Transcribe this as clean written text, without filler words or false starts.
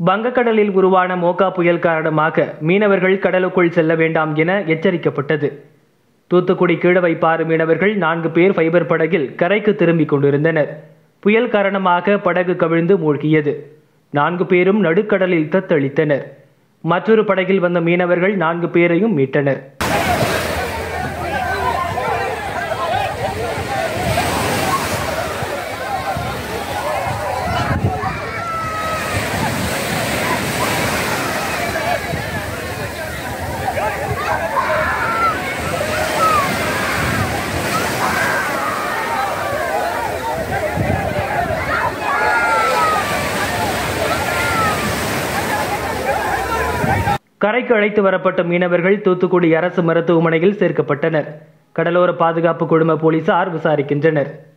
வங்கக்கடலில் உருவான மோகா புயல் காரணமாக மீனவர்கள் கடலுக்குள் செல்ல வேண்டாம் என எச்சரிக்கப்பட்டது. தூத்துக்குடி கீழவைப்பாறு மீனவர்கள் 4 பேர் ஃபைபர் படகில் கரைக்கு திரும்பிக் கொண்டிருந்தனர். புயல் காரணமாக படகு கவிழ்ந்து மூழ்கியது. 4 பேரும் நடுக்கடலில் தத்தளித்தனர். மற்றொரு படகில் வந்த மீனவர்கள் 4 பேரையும் மீட்டனர். கரைக்கு அழைத்து வரப்பட்ட மீனவர்கள் தூத்துக்குடி அரசு மருத்துவமனையில் சேர்க்கப்பட்டனர். கடலோர பாதுகாப்பு குழும போலீசார் விசாரிக்கின்றனர்.